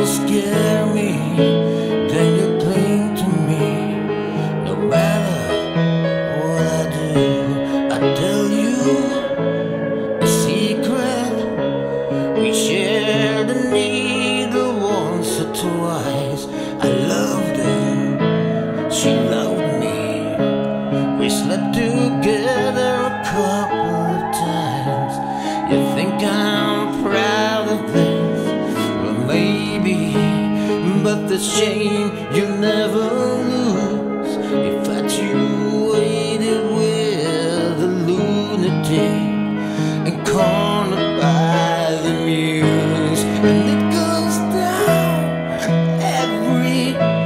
scare me, then you cling to me. No matter what I do, I tell you a secret. We shared a needle once or twice. I loved her, she loved me. We slept together a couple of times. You think I'm proud of this? Well, maybe, but the shame you never lose. Infatuated with a lunatic and cornered by the muse, and it goes down every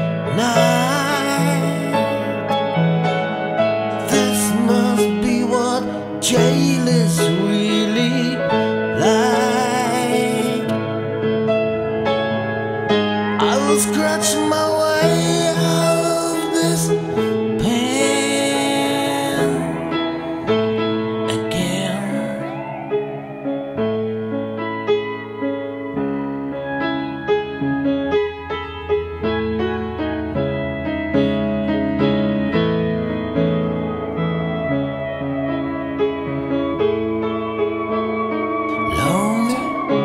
night. This must be what jail is really like. I will scratch my way out of this pain again. Lonely,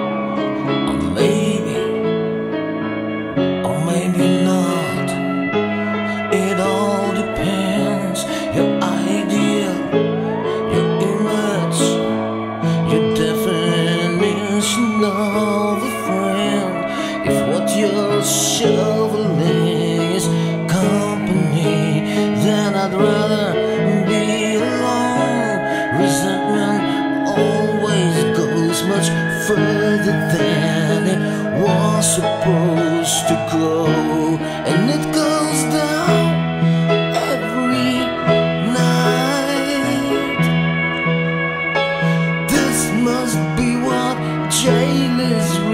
or maybe not. It all depends. Your idea, your image, your definition of a friend. If what you're shoveling is company, then I'd rather be alone. Resentment always goes much further than it was supposed to go, and it goes down every night. This must be what jail is